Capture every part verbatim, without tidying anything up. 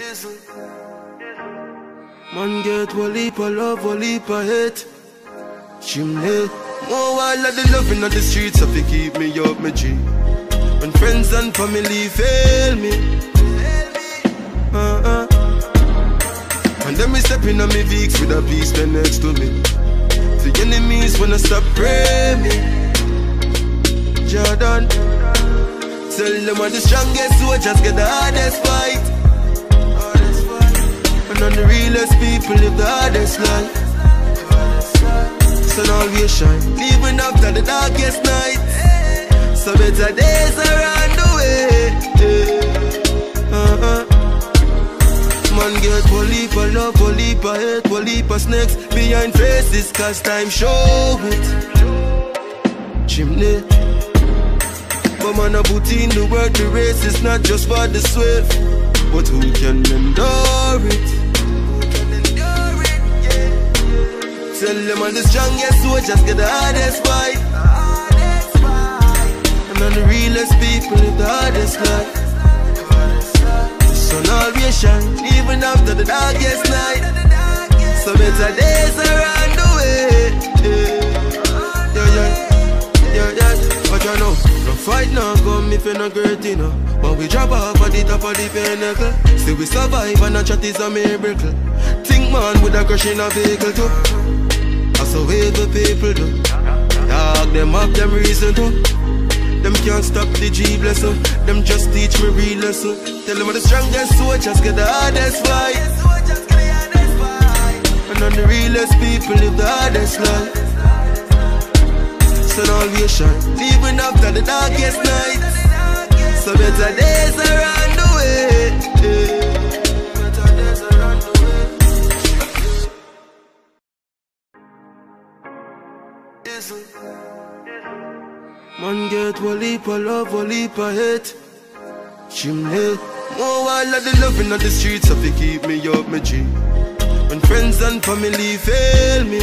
Man get one heap of love, one heap of hate. Chimney. More while of the loving of the streets if you keep me up, my G. When friends and family fail me, uh-uh. And then me step in on me Vicks with a piece there next to me. The enemies wanna stop praying me. Jordan, tell them I'm the strongest soldiers get the hardest fight. And on the realest people live the hardest life. Sun always shine, even after the darkest night. So better days are on the way. uh-uh. Man get one heap of love, one heap of hate, one heap of snakes behind faces, cause time show it. Chimney. But man a put in the work, the race is not just for the swift, but who can endure it? Who can endure it, yeah. Tell them I'm the strongest soldiers get the hardest fight. And on the realest people live the hardest life. Sun always shine, even after the darkest night. So better days are on the way. Yeah, yeah, yeah, yeah. But you know, no fight now come if you're not great, you know. But we drop off at the top of the pinnacle. Still we survive and a chat is a miracle. Think man with a crush in a vehicle too. That's the way the people do. Dog, them have them reason too. Them can't stop the G blessing. Them just teach me real lesson. Tell them I'm the strongest soldiers get the hardest fight. And on the realest people live the hardest life. Sun always shine, even after the darkest night. So better days are on the way. Better days are on the way. Man get one heap of love, one heap of hate. Chimney. More while of the loving of the streets if you keep me up, my G. When friends and family fail me,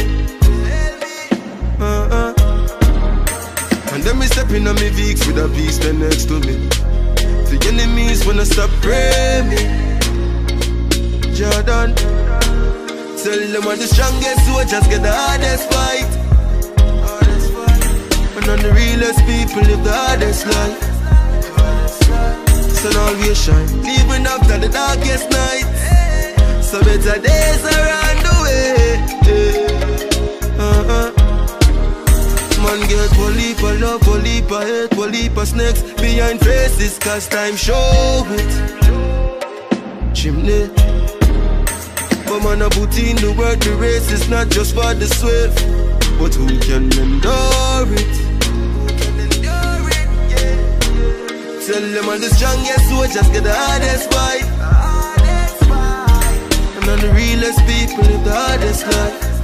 uh-uh. And then me step in on me Vicks with a piece there next to me. The enemies wanna stop praying me. Jordan, tell them I'm the strongest soldiers get the hardest fight. And on the realest people live the hardest life. Sun always shine, even after the darkest night. So better days are on the way. uh-uh. Man get one heap of love, one heap of hate, one heap of snakes behind faces, cause time show it. Chimney. But man a put in the work, the race is not just for the swift, but who can endure it? Who can endure it, yeah. Tell them I'm the strongest soldiers get the hardest fight. And on the realest people live the hardest life.